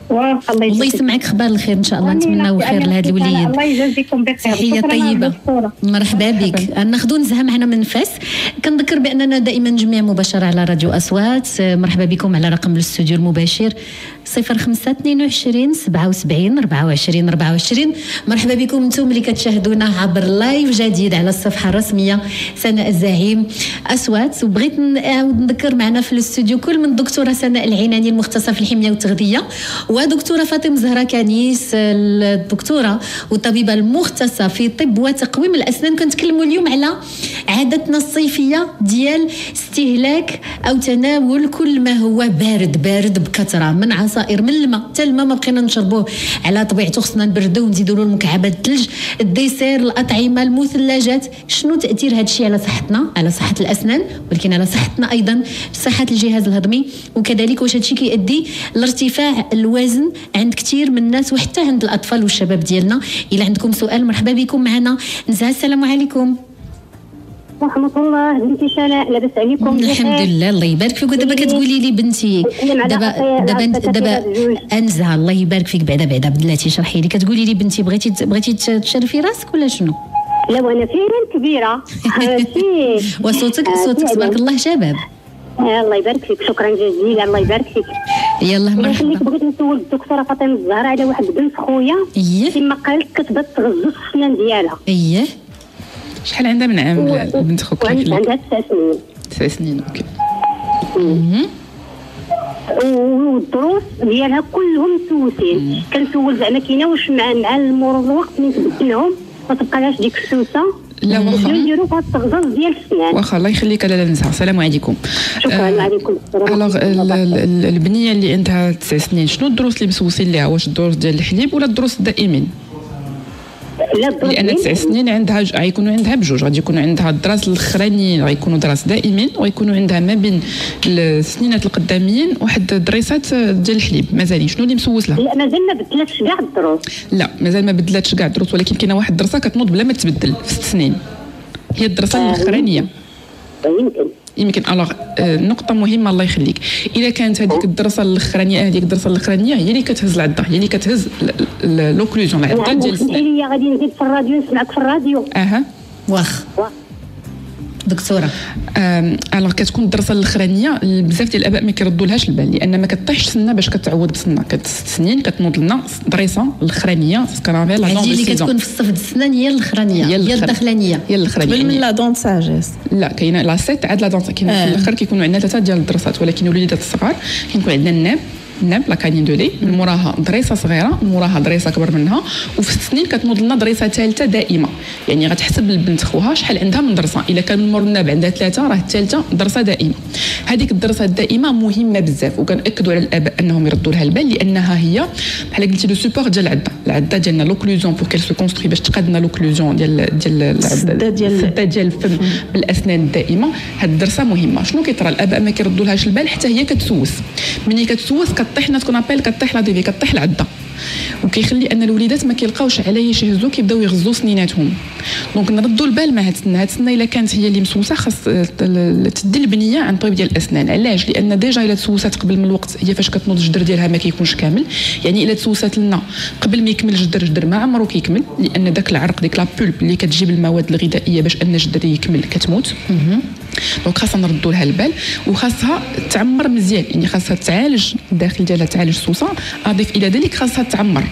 الله يسمعك اخبار الخير ان شاء الله، نتمناو خير لهذا الوليد. الله يجازيكم بخير. تحيه طيبه، مرحبا بك. ناخذوا نزهه معنا من نفس. كنذكر باننا دائما جميع مباشره على راديو اصوات. مرحبا بكم على رقم الاستوديو المباشر صفر خمسة اثنين وعشرين سبعة وسبعين أربعة وعشرين أربعة وعشرين. مرحبا بكم انتم اللي كتشاهدونا عبر لايف جديد على الصفحه الرسميه سناء الزعيم اصوات. وبغيت نعاود نذكر معنا في الاستوديو كل من الدكتوره سناء العناني المختصه في الحميه والتغذيه، ودكتوره فاطمه زهره كنيس الدكتوره والطبيبه المختصه في طب وتقويم الاسنان. كنتكلموا اليوم على عادتنا الصيفيه ديال استهلاك او تناول كل ما هو بارد بارد بكثره، من عصائر من الماء حتى الماء ما بقينا نشربوه على طبيعته، خصنا نبردوه ونزيدوا له المكعبات الثلج، الديسير، الاطعمه، المثلجات. شنو تاثير هذا الشيء على صحتنا، على صحه الاسنان، ولكن على صحتنا ايضا صحه الجهاز الهضمي، وكذلك واش هذا الشيء كيؤدي لارتفاع الوزن عند كثير من الناس وحتى عند الاطفال والشباب ديالنا. الا عندكم سؤال مرحبا بكم معنا. نزهه السلام عليكم. ورحمة الله. بنتي سناء لاباس عليكم؟ الحمد لله الله يبارك فيك. ودابا كتقولي لي بنتي دابا دابا دابا انزها الله يبارك فيك بعدا بعدا بلاتي شرحي لي. كتقولي لي بنتي بغيتي بغيتي تشرفي راسك ولا شنو؟ لا وانا فعلا كبيره وصوتك صوتك تبارك الله شباب. الله يبارك فيك، شكرا جزيلا الله يبارك فيك. يلا مرحبا. بغيت نسول الدكتوره فاطمه الزهراء على واحد بنت خويا كما قالت كتبدا تغزل السنان ديالها. اييه. شحال عندها من عام البنت خوك؟ عندها تسع سنين. تسع سنين اوكي. والدروس ديالها كلهم مسوسين. كنسول زعما كاينه واش مع مع المرور الوقت من تبدلهم ما تبقالهاش ديك السوسه. لا واخا نديرو فهاد التغزاز ديال السنان. واخا الله يخليك لاله نزهه. السلام عليكم. شكرا عليكم. الوغ البنيه اللي عندها تسع سنين شنو الدروس اللي مسوسين لها؟ واش الدروس ديال الحليب ولا الدروس الدائمين؟ لا لان تسع سنين عندها غيكونوا عندها بجوج، غادي يكونوا عندها الدراس الاخرانيين غيكونوا دراس دائمين، ويكونوا عندها ما بين السنينات القداميين واحد الدريسات ديال الحليب. مازالين شنو اللي مسوس لها؟ لا مازال ما بدلاتش كاع الدروس. لا مازال ما بدلاتش كاع الدروس، ولكن كاينه واحد الدرسه كتنوض بلا ما تبدل في ست سنين، هي الدرسه آه الاخرانيه. يمكن يمكن الوغ نقطة مهمة الله يخليك، إذا كانت هذيك الدراسة الأخرانية هذيك الدراسة الأخرانية هي اللي كتهز العضة، هي اللي كتهز لوكلوزيون العضة ديال السنان. هي غادي نزيد في الراديو نسمعك في الراديو. أها واخ دكتوره. الوغ كتكون الدراسه الاخرانيه بزاف ديال الاباء ما كيردوا لهاش البال، لان ما كطيحش سنه باش كتعود سنه، كت ست سنين كتنوض لنا دريسه الاخرانيه سكرافيل لا دون اللي كتكون في الصف د السنان هي الاخرانيه هي الداخلانيه هي الاخرانيه قبل من لا دون ساجيس. لا كاينه لا سيت عاد لا دون كاينه آه. في الاخر كيكونوا عندنا ثلاثه ديال الدراسات، ولكن الوليدات الصغار كيكون عندنا الناب الناب لا كانين دو لي، من موراها دريسه صغيره، من موراها دريسه كبر منها، وفي ست سنين كتنوض لنا دريسه ثالثه دائمه. يعني غتحسب البنت خوها شحال عندها من درسه، الا كان من مور الناب عندها ثلاثه راه الثالثه درسه دائمه. هذيك الدرسه الدائمه مهمه بزاف، وكنأكدوا على الاباء انهم يردوا لها البال، لانها هي بحال قلتي لو سوبور ديال العده، العده ديالنا لوكلوزيون بور كيل سو كونستروي باش تقادنا لوكلوزيون ديال ديال العده ديال السده ديال الفم بالاسنان الدائمه. هاد الدرسه مهمه. شنو كيطرى الاباء ما كيردوا لهاش البال، حتى هي كتسوس، ملي كتسوس كطيح ناس كونابيل كطيح لا ديفي كطيح العده، وكيخلي ان الوليدات ما كيلقاوش علاش يهزوا كيبداو يغزوا سنيناتهم. دونك نردوا البال مع هاد السنه، هاد السنه الا كانت هي اللي مسوسه خاص تدي البنيه عن طبيب ديال الاسنان. علاش؟ لان ديجا الا تسوسات قبل من الوقت هي فاش كتنوض الجدر ديالها ما كيكونش كامل، يعني الا تسوسات لنا قبل ما يكمل الجدر، الجدر ما عمره كيكمل، لان داك العرق ديك لا بولب اللي كتجيب المواد الغذائيه باش ان الجدر يكمل كتموت. دونك خاصنا نردوا لها البال، وخاصها تعمر مزيان، يعني خاصها تعالج الداخل ديالها، تعالج السوسه. اضيف الى ذلك خاصها تعمر.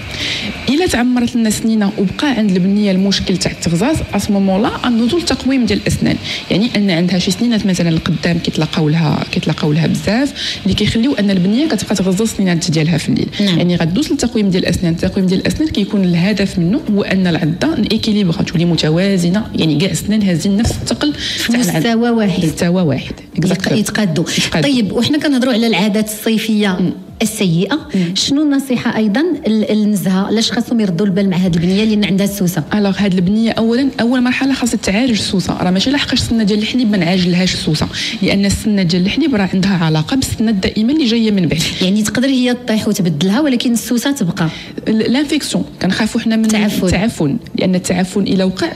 الا تعمرت لنا سنينه وبقى عند البنيه المشكل تاع التغزاز، اسمومون لا النزول تقويم ديال الاسنان، يعني ان عندها شي سنينات مثلا القدام كيتلاقاو لها كيتلاقاو لها بزاف اللي كيخليو ان البنيه كتبقى تغزا السنينات ديالها في الليل. نعم. يعني غدوز للتقويم ديال الاسنان. التقويم ديال الاسنان كيكون الهدف منه هو ان العضه ايكيليبر تولي متوازنه، يعني كاع السنان هازين نفس الثقل في مستوى واحد مستوى واحد يتقادوا. طيب وحنا كنهضروا على العادات الصيفيه م. السيئه، شنو النصيحه ايضا النزهه علاش خاصهم يردوا البال مع هذه البنيه اللي عندها السوسه؟ الوغ هذه البنيه اولا اول مرحله خاصها تعالج السوسه، راه ماشي لحقاش السنه ديال الحليب ما نعالجلهاش السوسه، لان السنه ديال الحليب راه عندها علاقه بالسنه الدائمه اللي جايه من بعد. يعني تقدر هي تطيح وتبدلها ولكن السوسه تبقى. الانفيكسيون كنخافوا حنا من التعفن, التعفن لان التعفن الا وقع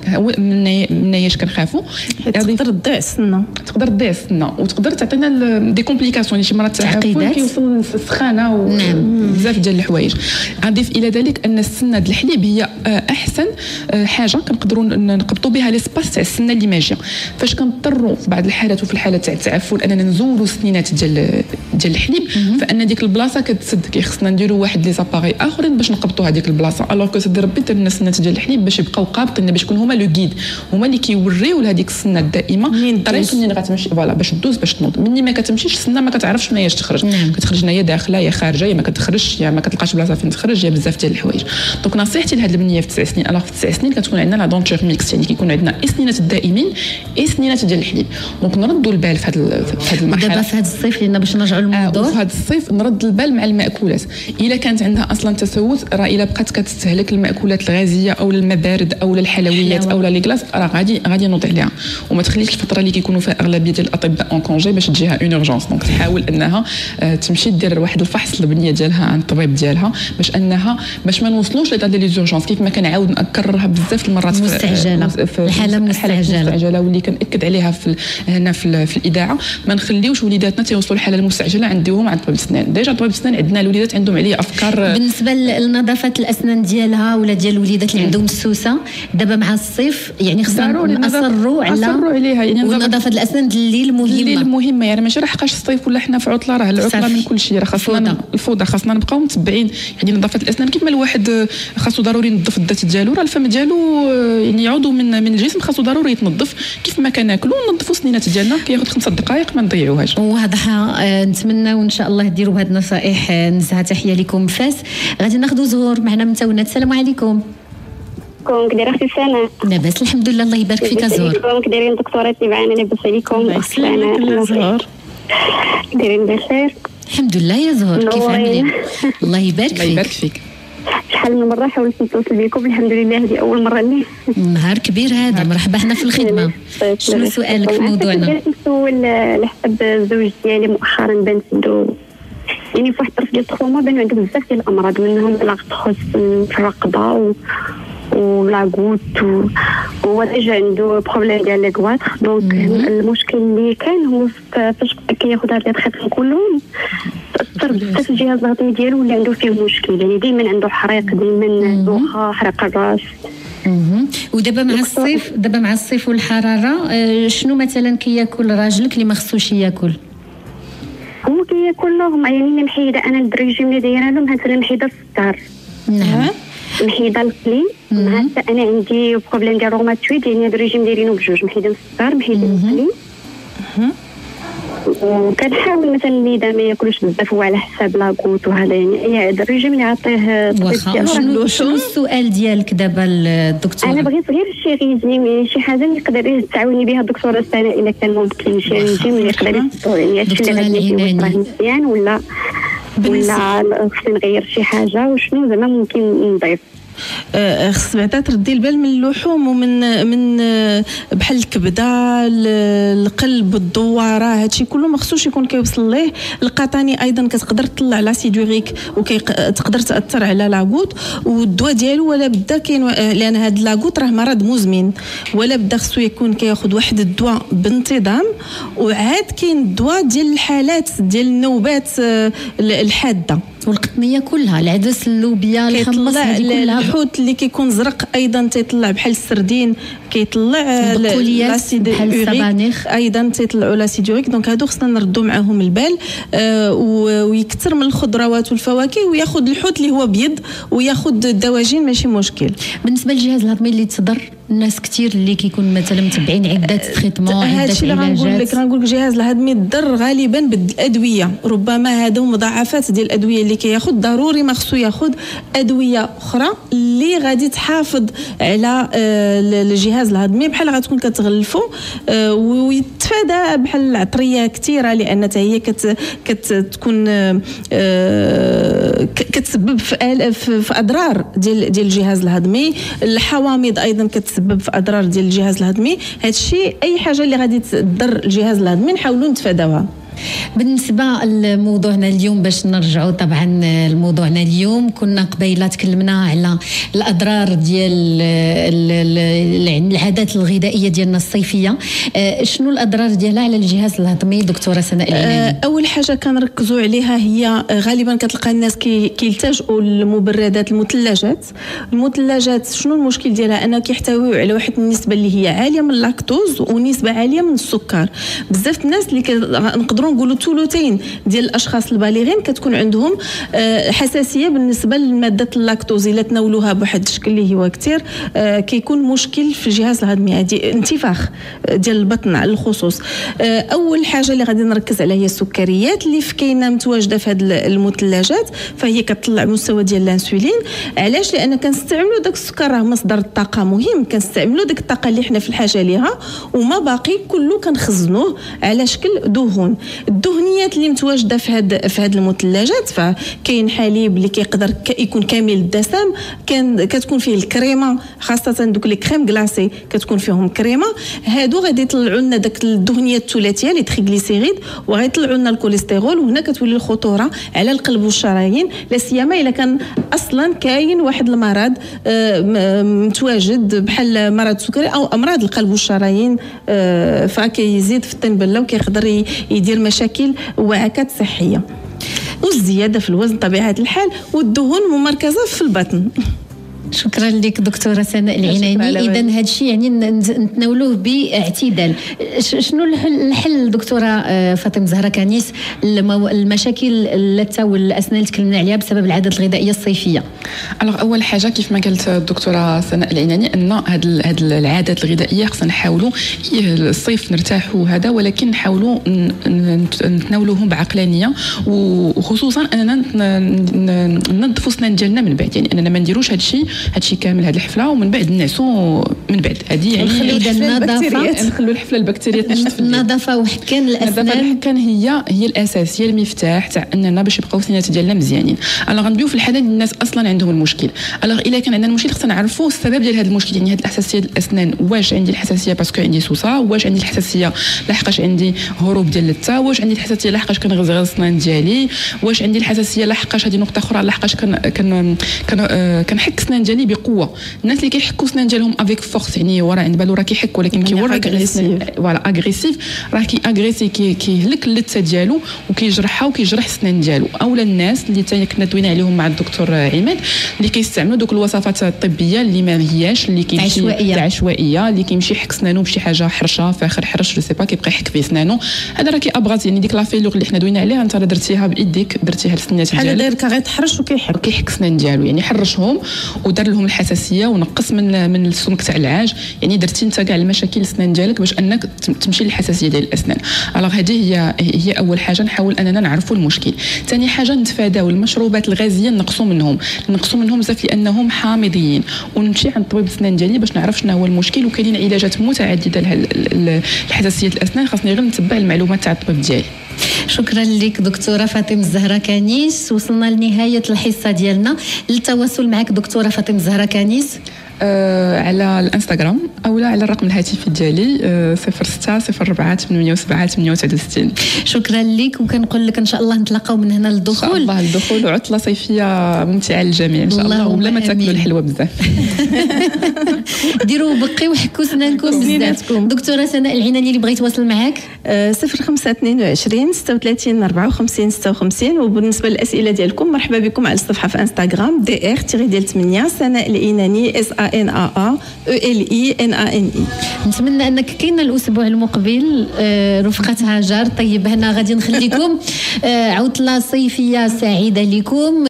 مناياش كنخافوا تقدر تضيع السنه، تقدر تضيع السنه وتقدر تعطينا دي كومبليكاسيون، شي مرات التعفن كيوصل للسخانه وبزاف ديال الحوايج. نضيف الى ذلك ان السنه ديال الحليب هي احسن حاجه كنقدروا نقبطوا بها ليسباس تاع السنه اللي ماجيه. فاش كنضطروا في بعض الحالات وفي الحالات تاع التعفن اننا نزولوا السنينات ديال ديال الحليب، فان ديك البلاصه كتسد، كيخصنا نديروا واحد لي زاباري اخرين باش نقبطوا هذيك البلاصه. الوغ كو سيدي ربي درنا السنات ديال الحليب باش يبقاو قابطين، باش يكونوا هما لو غيد، هما اللي كيوريو لهذيك السنه الدائمه الطريق منين غتمشي فوالا باش تدوز باش تنوض. مني ما كتمشيش السنه ما كتعرفش منين تخرج، كتخرج يا داخله يا خارجه، يا ما كتخرجش يا ما كتلقاش بلاصه فين تخرج، يا بزاف ديال الحوايج. دونك نصيحتي لهاد البنيه في تسع سنين، الوغ في تسع سنين كتكون عندنا لا دونتور ميكس، يعني كيكون عندنا سنينات الدائمين سنينات ديال الحليب. دونك نردوا البال في هاد في هاد المرحله. دابا في هاد الصيف لان باش نرجعوا للموضوع، آه في هاد الصيف نرد البال مع المأكولات. الا كانت عندها اصلا تسوس، راه الا بقات كتستهلك المأكولات الغازيه او المبارد او الحلويات او لي كلاص، راه غادي غادي نوض عليها. وما تخليش الفتره اللي كيكونوا فيها اغلبيه ديال الاطباء اون كونجي باش تجيها اون اورجونس. دونك تحاول انها تمشي دير واحد الفحص للبنيه ديالها عند الطبيب ديالها باش انها باش ما نوصلوش لهاد لي زورجونس. كيف ما كنعاود نكررها بزاف المرات مستعجله، الحاله مستعجله مستعجله واللي كنأكد عليها في هنا في, في الاذاعه، ما نخليوش وليداتنا تيوصلوا للحاله المستعجله نديوهم عند طبيب الاسنان. ديجا طبيب الاسنان عندنا الوليدات عندهم عليه افكار بالنسبه لنظافه الاسنان ديالها ولا ديال الوليدات اللي عندهم السوسه. دابا مع الصيف يعني خصنا نصروا على نصروا عليها، يعني نظافه الاسنان الليل مهمه الليل مهمه، يعني ماشي راه حقاش الصيف ولا حنا في عطله، راه العطله من كل شيء، راه خاصنا الفوضى، خاصنا نبقاو متبعين. يعني نظافه الاسنان كيف ما الواحد خاصو ضروري ينظف الذات ديالو، راه الفم ديالو يعني عضو من من الجسم خاصو ضروري يتنظف. كيف ما كناكلوا ننظفوا السنينات ديالنا، كياخذ خمسة دقائق ما نضيعوهاش. واضحه. آه نتمنى وان شاء الله ديروا بهذه النصائح. نزهه تحيه لكم فاس. غادي ناخذوا زهور معنا من تاونات. السلام عليكم. كونك دايره اختي سناء؟ لاباس الحمد لله، الله يبارك فيك زهور. كونك دايرين دكتوراتي معنا، لاباس عليكم؟ الله يسلمك زهور، دايرين بخير؟ الحمد لله يا زهور، كيف عاملين؟ الله يبارك فيك. الله يبارك فيك. شحال من مره حاولت نتواصل بكم، الحمد لله هذه اول مره لي. نهار كبير هذا، مرحبا حنا في الخدمه. شنو سؤالك في موضوعنا؟ بغيت نسول على حسب الزوج ديالي مؤخرا بان عنده يعني في واحد الطرف ديال التخومه بان عنده بزاف ديال الامراض، منهم لا تخص في الرقبه و ولاغوت وهو ديجا عنده بروبليم ديال لي كواتر. دونك المشكل اللي كان هو فاش كياخذ هاد لي تريتمون كلهم تاثر بزاف الجهاز الهضمي ديالو، ولا عنده فيه مشكل، يعني دائما عنده حريق، دائما دوخه، حرق الراس. اها ودابا مع الصيف، دابا مع الصيف والحراره، شنو مثلا كياكل راجلك اللي ما خصوش ياكل؟ هو كياكل لهم يعني محيده انا الريجيم اللي دايره لهم، مثلا محيده السكر. نعم محيده الكلي، مع حتى انا عندي بروبليم ديال روماتويد، يعني هذا الريجيم دايرينو بجوج، محيده السكر محيده الكلي. وكنحاول مثلا اللي ما ياكلوش بزاف هو على حساب لاكوت وهذا، يعني هذا الريجيم اللي عطيه. واخا شنو شنو السؤال ديالك دابا الدكتور؟ انا بغيت غير شي ريجيم، يعني شي حاجه اللي يقدر تعاوني بها الدكتوره سناء الا كان ممكن، شي ريجيم اللي يقدر يسطو يعني هادشي اللي غادي مزيان، ولا ولا خصني نغير شي حاجه، وشنو زعما ممكن نضيف. خص بعدا تردي البال من اللحوم ومن من بحال الكبده، القلب، الدواره، هادشي كله ما خصوش يكون كيوصل ليه. القطاني ايضا كتقدر تطلع لاسيدوريك وكتقدر تاثر على لاغوت، والدواء ديالو ولا بدا كاين، لان هاد لاغوت راه مرض مزمن، ولا بدا خصو يكون كياخذ واحد الدواء بانتظام. وعاد كاين الدواء ديال الحالات ديال النوبات الحاده، والقطنيه كلها، العدس، اللوبيا، الحمص، كلها. الحوت اللي كيكون زرق ايضا تيطلع بحال السردين، كيطلع لاسيد يوريك ايضا تيطلعوا لاسيد يوريك. دونك هادو خصنا نردوا معاهم البال، آه ويكثر من الخضروات والفواكه، وياخذ الحوت اللي هو ابيض، وياخذ الدواجن ماشي مشكل. بالنسبه للجهاز الهضمي اللي تصدر الناس كثير اللي كيكون مثلا متبعين عده تريتمون، عده علاجات، هادشي اللي غنقول لك، غنقول لك الجهاز الهضمي ضر غالبا بالادويه، ربما هادو مضاعفات ديال الادويه اللي كياخذ، ضروري ما خصو ياخذ ادويه اخرى اللي غادي تحافظ على الجهاز الهضمي، بحال غتكون كتغلفو ويتفادى بحال العطريه كثيره، لان حتى هي كت كتكون كتسبب في في اضرار ديال ديال الجهاز الهضمي. الحوامض ايضا كتسبب في اضرار ديال الجهاز الهضمي. هادشي اي حاجه اللي غادي تضر الجهاز الهضمي نحاولوا نتفاداوها. بالنسبه لموضوعنا اليوم، باش نرجعوا طبعا لموضوعنا اليوم، كنا قبيله تكلمنا على الاضرار ديال العادات الغذائيه ديالنا الصيفيه. شنو الاضرار ديالها على الجهاز الهضمي دكتوره سناء العناني؟ اول حاجه كنركزوا عليها هي غالبا كتلقى الناس كيلتجؤوا للمبردات، المثلجات. المثلجات شنو المشكل ديالها؟ انها كيحتويوا على واحد النسبه اللي هي عاليه من اللاكتوز ونسبه عاليه من السكر. بزاف الناس اللي نقدروا نقولوا ثلثين ديال الاشخاص البالغين كتكون عندهم حساسيه بالنسبه لماده اللاكتوز. الا تناولوها بواحد الشكل اللي هو كثير كيكون مشكل في الجهاز الهضمي، هذه انتفاخ ديال البطن على الخصوص. اول حاجه اللي غادي نركز عليها هي السكريات اللي في كاينه متواجده في هذه المثلجات، فهي كتطلع مستوى ديال الانسولين. علاش؟ لان كنستعملوا داك السكر راه مصدر الطاقه مهم، كنستعملوا داك الطاقه اللي حنا في الحاجه ليها، وما باقي كله كنخزنوه على شكل دهون. الدهنيات اللي متواجده في هاد في هاد المثلجات، فكاين حليب اللي كيقدر يكون كامل الدسم، كان كتكون فيه الكريمه، خاصه دوك لي كريم كلاصي كتكون فيهم كريمه. هادو غادي يطلعوا لنا داك الدهنيات الثلاثيه لي تريغليسيريد، وغيطلعوا لنا الكوليسترول، وهنا كتولي الخطوره على القلب والشرايين، لا سيما الا كان اصلا كاين واحد المرض متواجد بحال مرض السكري او امراض القلب والشرايين، فكيزيد في الطنبله وكيقدر يدير مشاكل وعكات صحيه. والزياده في الوزن طبيعه الحال، والدهون ممركزه في البطن. شكرا لك دكتوره سناء العناني. اذا هذا الشيء يعني نتناولوه باعتدال. شنو الحل دكتوره فاطمه زهره كنيس المشاكل اللثه والاسنان اللي تكلمنا عليها بسبب العادات الغذائيه الصيفيه؟ الوغ اول حاجه كيف ما قالت الدكتوره سناء العناني ان هاد هاد العادات الغذائيه خصنا نحاولوا الصيف نرتاحوا هذا، ولكن نحاولوا نتناولوهم بعقلانيه، وخصوصا اننا ننظفوا اسنان ديالنا من بعد، يعني اننا ما نديروش هذا الشيء هادشي كامل هاد الحفله ومن بعد النعسوا من بعد هذه يعني اذا النظافه نخلوا الحفله البكتيريات تنشط في النظافه وحكان الاسنان النظافه الحكان هي هي الاساس، هي المفتاح تاع اننا باش يبقاو السنات ديالنا مزيانين. الا غنبداو في الحاله ديال الناس اصلا عندهم المشكل، الا الا كان عندنا المشكل خصنا نعرفوا السبب ديال هذا المشكل، يعني هذه الحساسيه ديال الاسنان، واش عندي الحساسيه باسكو عندي سوسه، واش عندي الحساسيه لحقاش عندي هروب ديال اللثه، واش عندي الحساسيه لحقاش كنغزغز السنان ديالي، واش عندي الحساسيه لحقاش هذه نقطه اخرى لحقاش كن كن كنحك السنان ديالي بقوه. الناس اللي كيحكوا السنان ديالهم افيك فورس يعني ورا عند بالو راه كيحك ولكن كيورك فوالا اغريسيف، راه كي اغريسي كيهلك اللثه ديالو وكيجرحها وكيجرح السنان ديالو. اولا الناس اللي تاني كنا دوينا عليهم مع الدكتور عماد اللي كيستعملوا دوك الوصفات الطبيه اللي ما هياش اللي كيمشي عشوائيه عشوائيه اللي كيمشي يحك سنانو بشي حاجه حرشه فاخر حرش جو سي با كيبقى يحك في سنانو، هذا راه كيابغاز يعني ديك لافيلور اللي حنا دوينا عليها انت راه درتيها بايديك درتيها للسنات ديالك بحال داير كيتحرش وكيحك وكيحك السنان ديالو، يعني حرشهم ودار لهم الحساسيه ونقص من من السمك تاع العاج، يعني درتي انت كاع المشاكل السنان ديالك باش انك تمشي للحساسيه ديال الاسنان. الوغ هذه هي هي اول حاجه نحاول اننا نعرفوا المشكل. ثاني حاجه نتفاداو المشروبات الغازيه، نقصوا منهم نقصوا منهم بزاف لانهم حامضيين، ونمشي عند طبيب السنان ديالي باش نعرف شنو هو المشكل. وكاينين علاجات متعدده لحساسيه الاسنان، خاصني غير نتبع المعلومات تاع الطبيب ديالي. شكرا لك دكتوره فاطمه الزهراء كانيس. وصلنا لنهايه الحصه ديالنا. للتواصل معك دكتوره فاطمه الزهراء كانيس أه على الانستغرام او لا على الرقم الهاتفي ديالي أه صفر ستة صفر أربعة ثمانية سبعة ثمانية وتسعة وستين. شكرا لك وكنقول لك ان شاء الله نتلاقاو من هنا للدخول. ان شاء الله الدخول وعطله صيفيه ممتعه للجميع ان شاء الله، ولا ما تاكلوا الحلوى بزاف. ديروا بقيو حكوا سنانكم بزاف. دكتوره سناء العناني اللي بغيت يتواصل معاك صفر خمسة اثنين وعشرين ستة وثلاثين أربعة وخمسين ستة وخمسين. وبالنسبه للاسئله ديالكم مرحبا بكم على الصفحه في انستغرام دي ار تيري ديال ثمانية سناء العناني اس ا ان ا ا او ال اي ان ا ان اي. نتمنى انك كاينه الاسبوع المقبل رفقه هاجر. طيب هنا غادي نخليكم عطله صيفيه سعيده لكم.